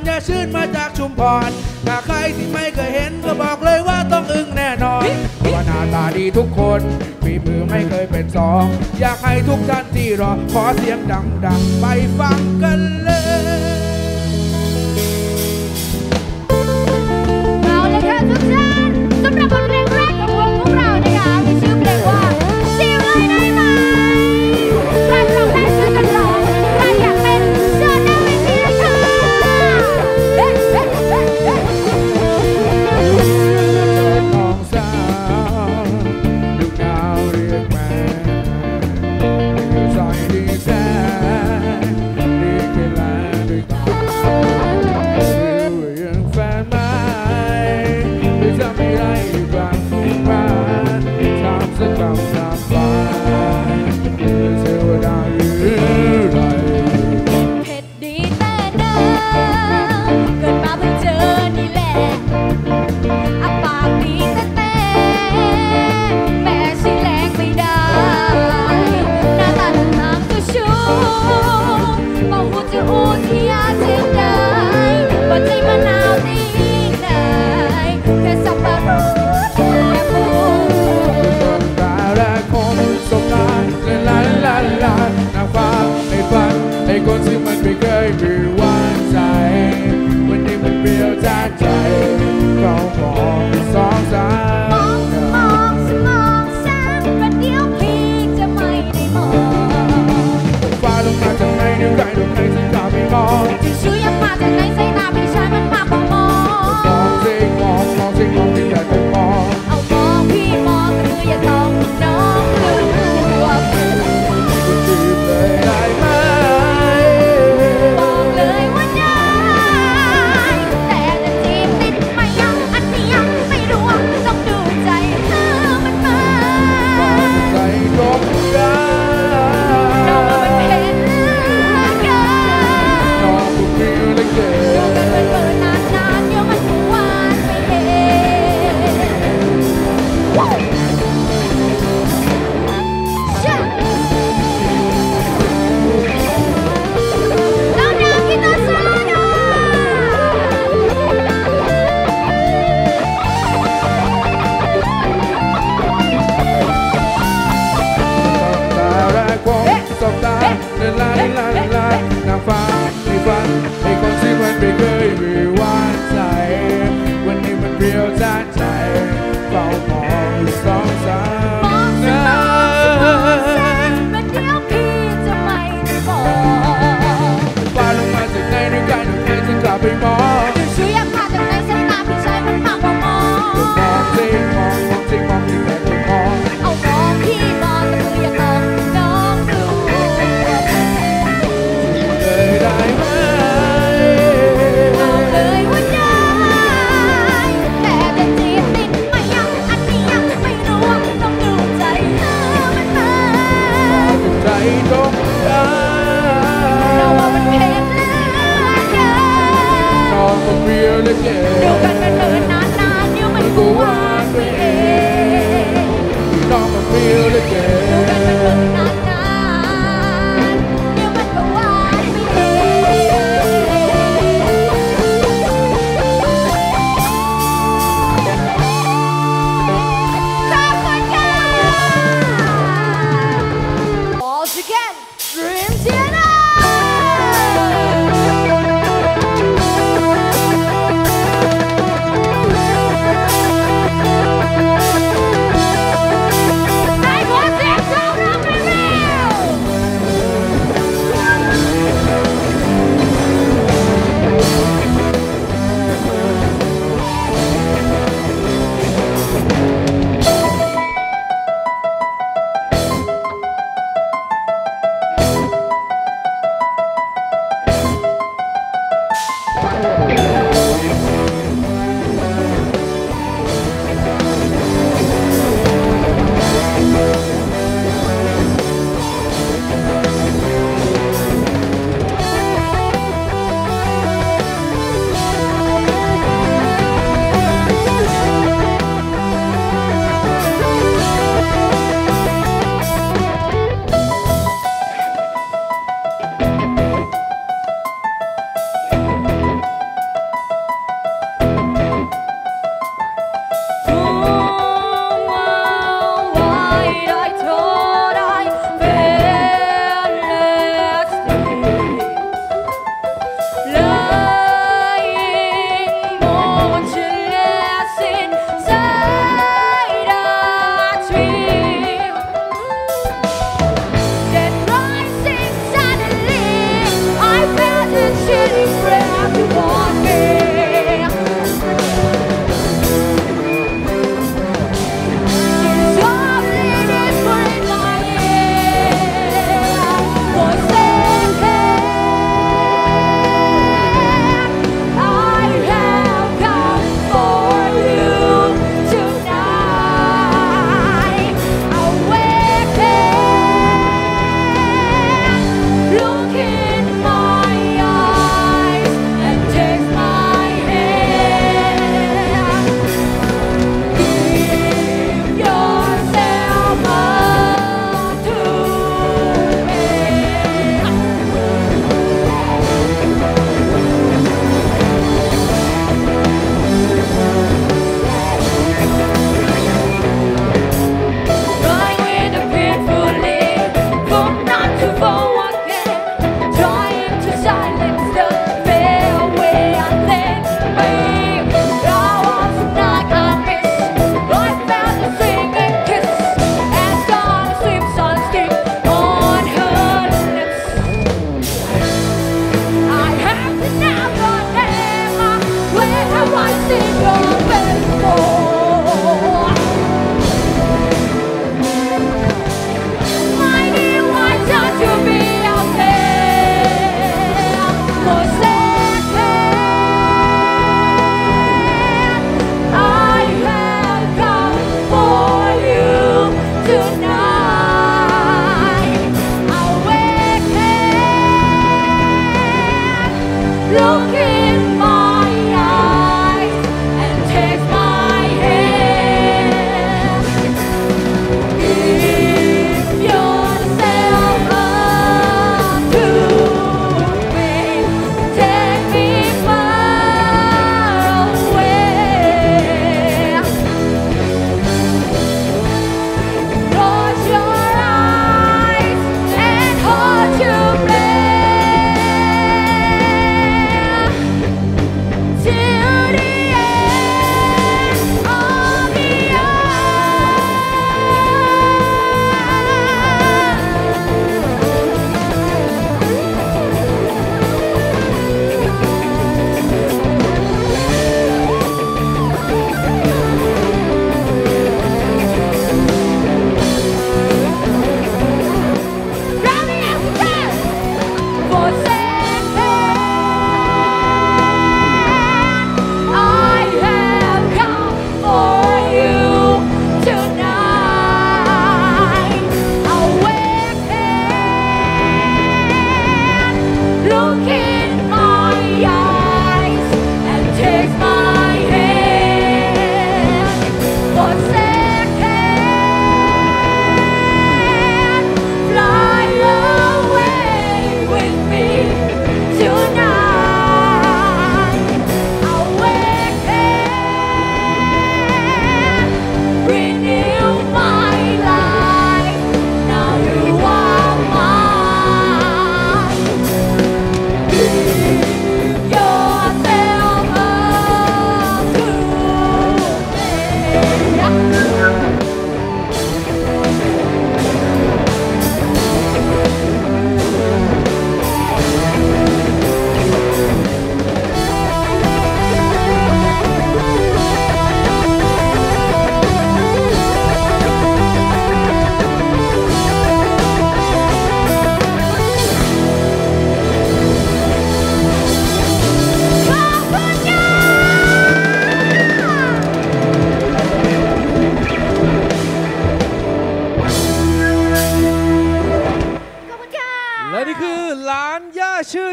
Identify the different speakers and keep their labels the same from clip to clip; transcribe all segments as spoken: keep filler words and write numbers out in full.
Speaker 1: ญาชื่นมาจากชุมพรถ้าใครที่ไม่เคยเห็นก็บอกเลยว่าต้องอึ้งแน่นอนว่าหน้าตาดีทุกคนฝีมือไม่เคยเป็นสองอยากให้ทุกท่านที่รอขอเสียงดังๆไปฟังกันเลย
Speaker 2: เอาเลยค่ะทุกท่านสำหรับบทเพลงแรกของวงพวกเรานะคะมีชื่อเพลงว่าจีบเลยได้ไหมใครร้องได้ช่วยกันร้องใครอยากเป็นเชิญหน้าเวทีเลยค่ะเฮ้เฮ้เฮ้เฮ้
Speaker 1: น้องสาวลูกดาวเรียกแม่อยู่ซอยดีแซ่ดีแค่ลาด้วยตาหรือยังแฟนไหมหรือจะไม่ได้หรือเปล่า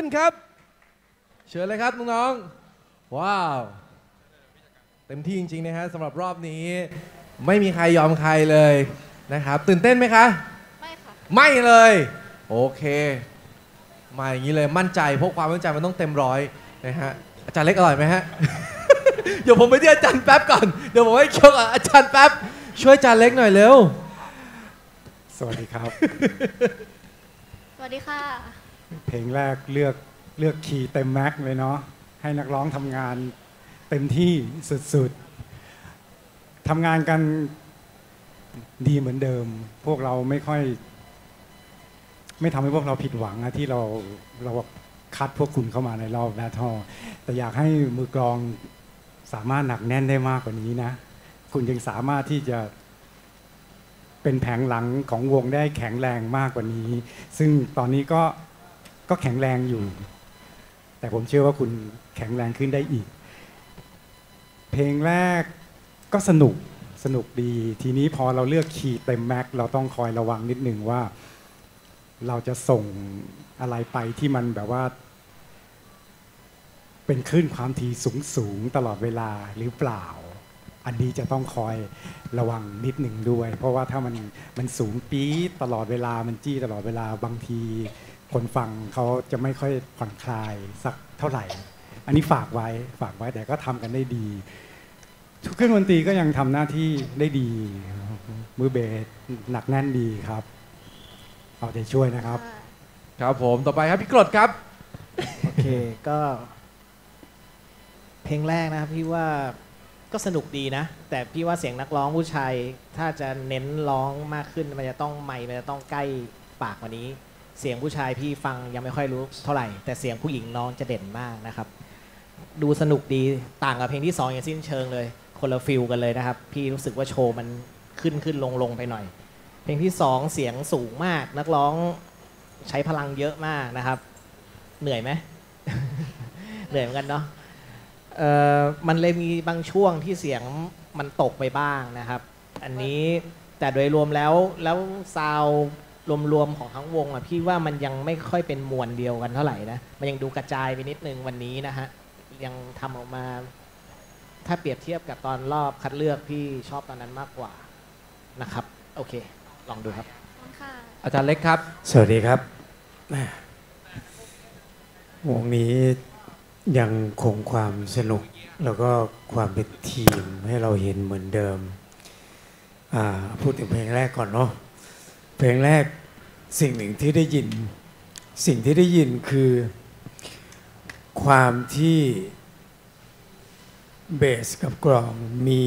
Speaker 3: นครับเชิญเลยครับน้องๆว้าวเต็มที่จริงๆนะฮะสำหรับรอบนี้ไม่มีใครยอมใครเลยนะครับตื่นเต้นไหมคะ
Speaker 2: ไม่ค่ะ
Speaker 3: ไม่เลยโอเคมาอย่างนี้เลยมั่นใจพวกความมั่นใจมันต้องเต็มร้อยนะฮะอาจารย์เล็กอร่อยไหมฮะ เดี๋ยวผมไปที่อาจารย์แป๊บก่อนเดี๋ยวผมให้เคี้ยวอาจารย์แป๊บช่วยอาจารย์เล็กหน่อยเร็ว
Speaker 4: สวัสดีครับ
Speaker 2: สวัสดีค่ะ
Speaker 4: เพลงแรกเลือกเลือกคีย์เต็มแม็กเลยเนาะให้นักร้องทำงานเต็มที่สุดๆทำงานกันดีเหมือนเดิมพวกเราไม่ค่อยไม่ทำให้พวกเราผิดหวังนะที่เราเราคัดพวกคุณเข้ามาในรอบแบทเทิลแต่อยากให้มือกลองสามารถหนักแน่นได้มากกว่านี้นะคุณยังสามารถที่จะเป็นแผงหลังของวงได้แข็งแรงมากกว่านี้ซึ่งตอนนี้ก็ก็แข็งแรงอยู่แต่ผมเชื่อว่าคุณแข็งแรงขึ้นได้อีกเพลงแรกก็สนุกสนุกดีทีนี้พอเราเลือกคีย์เต็มแม็กเราต้องคอยระวังนิดนึงว่าเราจะส่งอะไรไปที่มันแบบว่าเป็นคลื่นความถี่สูงสูงตลอดเวลาหรือเปล่าอันนี้จะต้องคอยระวังนิดหนึ่งด้วยเพราะว่าถ้ามันมันสูงปี๊ดตลอดเวลามันจี้ตลอดเวลาบางทีคนฟังเขาจะไม่ค่อยผ่อนคลายสักเท่าไหร่อันนี้ฝากไว้ฝากไว้แต่ก็ทำกันได้ดีทุกเครื่องดนตรีก็ยังทำหน้าที่ได้ดีมือเบสหนักแน่นดีครับเอาใจช่วยนะครับ
Speaker 3: ครับผมต่อไปครับพี่กรดครับ
Speaker 5: โอเคก็เพลงแรกนะครับพี่ว่าก็สนุกดีนะแต่พี่ว่าเสียงนักร้องผู้ชายถ้าจะเน้นร้องมากขึ้นมันจะต้องไมค์มันจะต้องใกล้ปากกว่านี้เสียงผู้ชายพี่ฟังยังไม่ค่อยรู้เท่าไหร่แต่เสียงผู้หญิงน้องจะเด่นมากนะครับดูสนุกดีต่างกับเพลงที่สองอย่างสิ้นเชิงเลยคนละฟิลกันเลยนะครับพี่รู้สึกว่าโชว์มันขึ้นขึ้นลงลงไปหน่อยเพลงที่สองเสียงสูงมากนักร้องใช้พลังเยอะมากนะครับเหนื่อยไหม เหนื่อยเหมือนกันเนาะเอ่อมันเลยมีบางช่วงที่เสียงมันตกไปบ้างนะครับอันนี้แต่โดยรวมแล้วแล้วซาวรวมๆของทั้งวงอ่ะพี่ว่ามันยังไม่ค่อยเป็นมวลเดียวกันเท่าไหร่นะมันยังดูกระจายไปนิดนึงวันนี้นะฮะยังทำออกมาถ้าเปรียบเทียบกับตอนรอบคัดเลือกพี่ชอบตอนนั้นมากกว่านะครับโอเคลองดูครับ
Speaker 3: อาจารย์เล็กครับ
Speaker 6: สวัสดีครับวงนี้ยังคงความสนุกแล้วก็ความเป็นทีมให้เราเห็นเหมือนเดิมพูดถึงเพลงแรกก่อนเนาะเพลงแรกสิ่งหนึ่งที่ได้ยินสิ่งที่ได้ยินคือความที่เบสกับกลองมี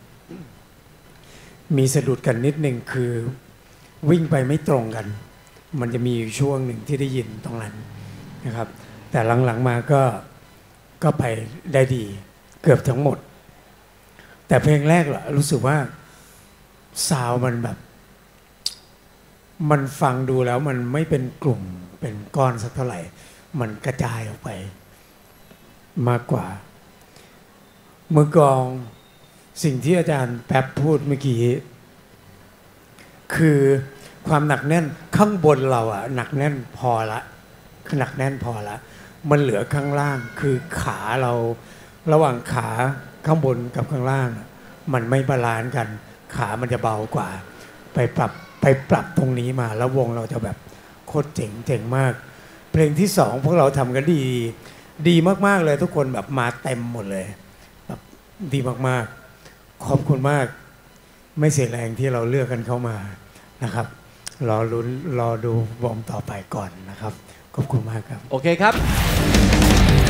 Speaker 6: มีสะดุดกันนิดหนึ่งคือวิ่งไปไม่ตรงกันมันจะมีช่วงหนึ่งที่ได้ยินตรงนั้นนะครับแต่หลังๆมาก็ก็ไปได้ดีเกือบทั้งหมดแต่เพลงแรกล่ะรู้สึกว่าซาวมันแบบมันฟังดูแล้วมันไม่เป็นกลุ่มเป็นก้อนสักเท่าไหร่มันกระจายออกไปมากกว่ามือกลองสิ่งที่อาจารย์แป๊บพูดเมื่อกี้คือความหนักแน่นข้างบนเราอะหนักแน่นพอละหนักแน่นพอละมันเหลือข้างล่างคือขาเราระหว่างขาข้างบนกับข้างล่างมันไม่บาลานซ์กันขามันจะเบากว่าไปปรับไปปรับตรงนี้มาแล้ววงเราจะแบบโคตรเจ๋งเจ๋งมากเพลงที่สองพวกเราทำกันดีดีมากๆเลยทุกคนแบบมาเต็มหมดเลยแบบดีมากๆขอบคุณมากไม่เสียแรงที่เราเลือกกันเข้ามานะครับรอลุ้นรอดูวงต่อไปก่อนนะครับขอบคุณมากครับ
Speaker 3: โอเคครับ